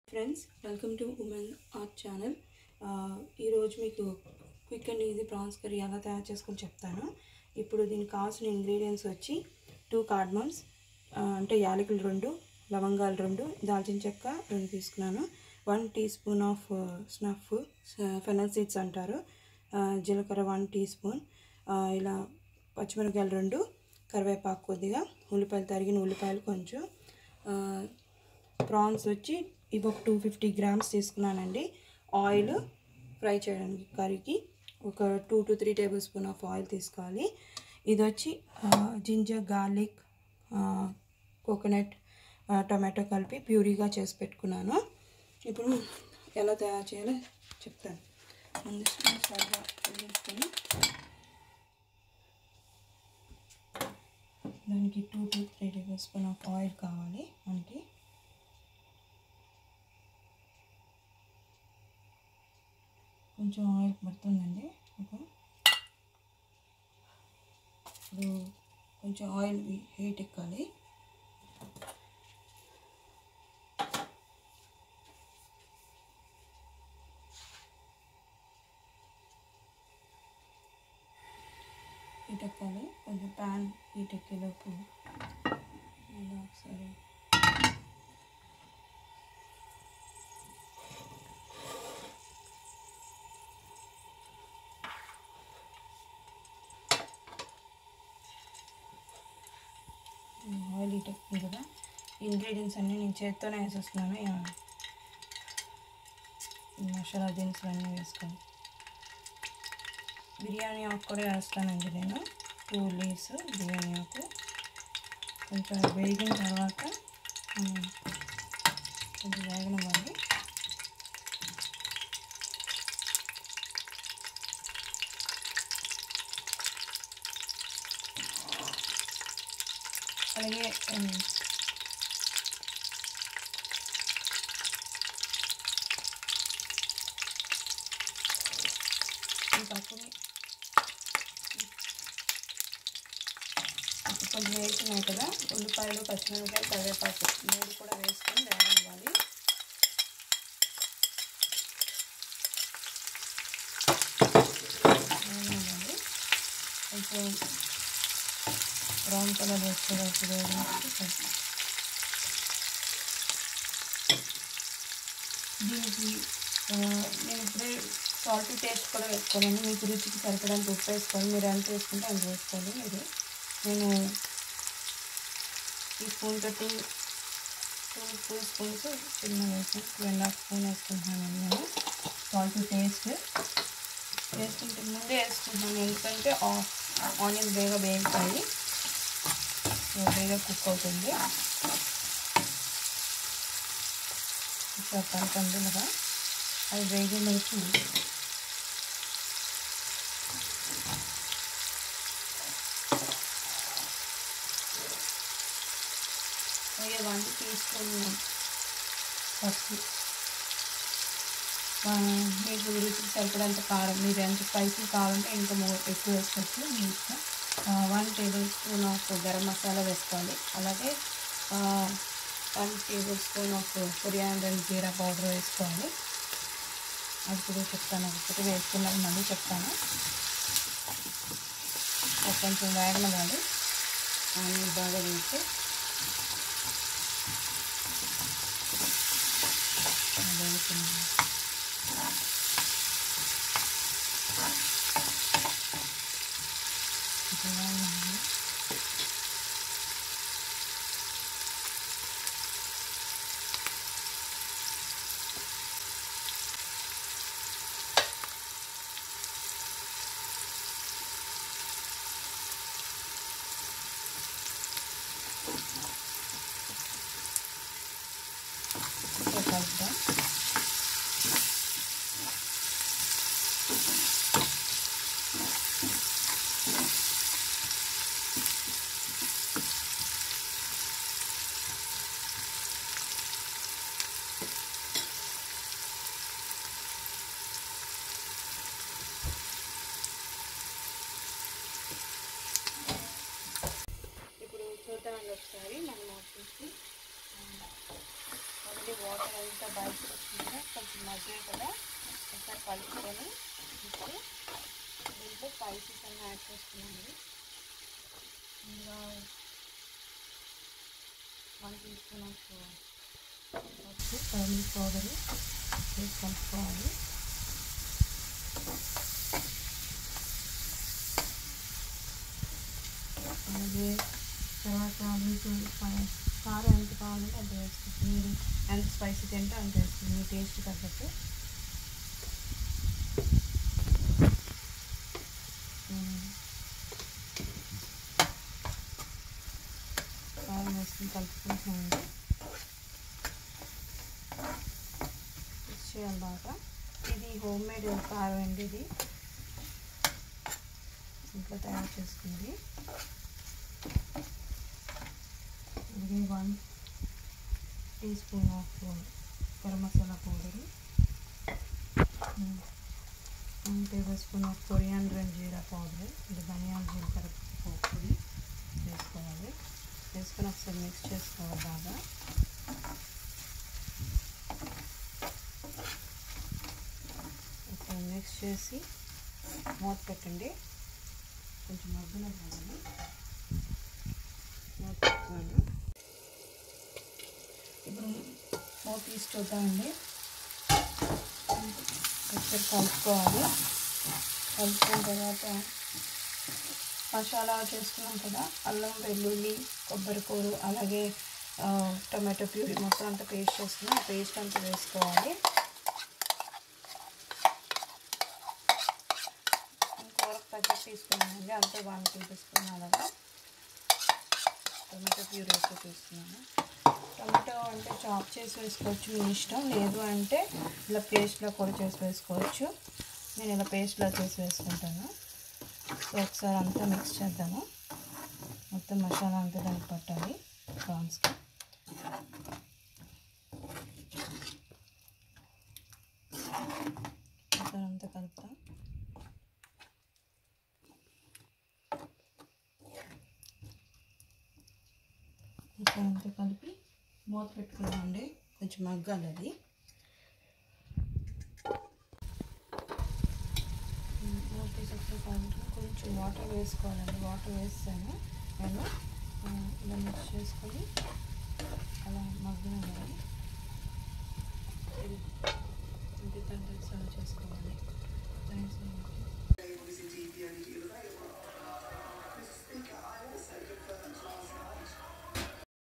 Friends, welcome to women art channel. ఈరోజు మీకు quick and easy prawns curry ఎలా తయారు చేసుకొని చెప్తాను. ఇప్పుడు దీనికి కావాల్సిన ఇంగ్రీడియంట్స్ వచ్చి 2 కార్డమమ్స్, అంటే యాలకులు 2, లవంగాలు 2, దాల్చిన చెక్క 2 తీసుకున్నాను. 1 టీ స్పూన్ ఆఫ్ స్నఫ్, ఫెనల్ సీడ్స్ అంటారు, జీలకర్ర 1 టీ స్పూన్, ఇలా పచ్చిమిరపకాయలు 2, కరివేపాకు కొద్దిగా, ఉల్లిపాయలు తరిగిన ఉల్లిపాయలు కొంచెం, ప్రాన్స్ వచ్చి ఇవి ఒక 250 గ్రామ్స్ తీసుకున్నానండి. ఆయిల్ ఫ్రై చేయడానికి కర్రీకి ఒక 2 to 3 table spoon of oil తీసుకోవాలి. ఇది వచ్చి జింజర్, గార్లిక్, కోకోనట్, టమాటో కలిపి ప్యూరీగా చేసి పెట్టుకున్నాను. ఇప్పుడు ఎలా తయారు చేయాలో చెప్తాను. ముందు సరిగా వేసుకొని దానికి 2 to 3 table spoon of oil కావాలి మనకి. కొంచెం ఆయిల్ పడుతుందండి. ఇప్పుడు కొంచెం ఆయిల్ హీట్ ఎక్కాలి. హీట్ ఎక్కాలి. కొంచెం ప్యాన్ హీట్ ఎక్కేలోపు ఇలా ఒకసారి ఆయిల్ హీట్ ఎక్కుతుంది కదా, ఇంగ్రీడియంట్స్ అన్నీ నేను చేత్తోనే వేసేస్తున్నాను. మసాలా దినుసులు అన్నీ వేసుకోండి. బిర్యానీ ఆకు కూడా వేస్తానండి నేను, 2 లీవ్స్ బిర్యానీ ఆకు. కొంచెం వేగిన తర్వాత కొంచెం వేగనివ్వాలి. అలాగే ఈ పప్పుని కొంచెం వేసుకున్నాయి కదా, ఉల్లిపాయలు, పచ్చిమిరపకాయలు, కరివేపాకు 3 కూడా వేసుకొని వేగనివ్వాలి. కొంచెం బ్రౌన్ కలర్ వేసుకోవచ్చు. దీనికి నేను ఇప్పుడే సాల్ట్ టేస్ట్ కూడా వేసుకోవాలండి. మీకు రుచికి సరిపడానికి ఉప్పు వేసుకోవాలి. మీరు ఎంత వేసుకుంటే అంత వేసుకోవాలి. నేను ఈ స్పూన్తో 2 స్పూన్స్ చిన్న వేసాను, 2.5 స్పూన్ వేసుకుంటున్నాను నేను. సాల్ట్ టేస్ట్ వేసుకుంటే ముందే వేసుకుంటున్నాను, ఎందుకంటే ఆనియన్ బేగా వేగుతాయి, బేగా కుక్ అవుతుంది. కందులుగా అది వేగేలోపు అలాగే 1 టీ స్పూన్ పసుపు, మీకు రుచికి సరిపడంత కారం, మీరు ఎంత స్పైసీ కావాలంటే ఇంకా ఎక్కువ వేసుకోవచ్చు మీ ఇష్టం. 1 table spoon of garam masala వేసుకోవాలి. అలాగే 1 table spoon of coriander and jeera powder వేసుకోవాలి. అది కూడా చెప్తాను, ఒకటి వేసుకున్నాను మళ్ళీ చెప్తాను. కొంచెం వేగనివ్వాలి. ఆనియన్ బాగా వేసి వేగుతున్నాను. కలుపుతాం. ఇప్పుడు చూద్దామండి ఒకసారి మనం ఆల్రెడీ వాటర్ అంతా బయటకు వచ్చింది కొంచెం మగ్గాయి కదా, ఒకసారి కలుపుకొని ఇప్పుడు దీంట్లో స్పైసెస్ అన్నీ యాడ్ చేసుకున్నాను. ఇంకా 1 tea spoon of turmeric powder వేసి కలుపుకోవాలి. అలాగే తర్వాత మీకు కారం ఎంత కావాలంటే అంత వేసుకోవచ్చు. మీరు ఎంత స్పైసీ తింటే అంత వేసుకోండి, మీ టేస్ట్ తగ్గట్టు. కారం వేసుకుని కలుపుకుంటున్నామండి. మిక్స్ చేయాలి బాగా. ఇది హోమ్ మేడ్ కారం అండి, ఇది ఇంట్లో తయారు చేసుకుంది. అలాగే 1 tea spoon of garam masala powder, 1 table spoon of coriander and jeera powder, అంటే ధనియాల జీలకర్ర పొడి వేసుకోవాలి. వేసుకొని ఒకసారి మిక్స్ చేసుకోవాలి బాగా. ఒకసారి మిక్స్ చేసి మూత పెట్టండి, కొంచెం మగ్గున కావాలి. మూత పెట్టుకున్నాను. ఇప్పుడు మూత తీసి చూద్దామండి. ఒకసారి కలుపుకోవాలి. కలుపుకున్న తర్వాత మసాలా చేసుకున్నాం కదా, అల్లం వెల్లుల్లి కొబ్బరి కూర అలాగే టొమాటో ప్యూరీ మొత్తం అంతా పేస్ట్ చేసుకున్నాం. ఆ పేస్ట్ అంతా వేసుకోవాలి. కూరకు తగ్గట్టు తీసుకున్నానండి, అంతా 1 టీ స్పూన్ అలాగా టొమాటో ప్యూరీ అయితే తీసుకున్నాను. టొమాటో అంటే చాప్ చేసి వేసుకోవచ్చు, మీ ఇష్టం. లేదు అంటే ఇలా పేస్ట్లో కూడా చేసి వేసుకోవచ్చు. నేను ఇలా పేస్ట్లో చేసి వేసుకుంటాను. సో ఒకసారి అంతా మిక్స్ చేద్దాము. మొత్తం మసాలా అంతా దానికి పట్టాలి ప్రాన్స్కి. ఒకసారి అంతా కలుపుతాం. ఒకసారి అంతా కలిపి మూత పెట్టుకున్నామండి, కొంచెం మగ్గాలి అది. మూత తీసేసుకుంటే కొంచెం వాటర్ వేసుకోవాలండి. వాటర్ వేస్తాను నేను ఇలా మిక్స్ చేసుకొని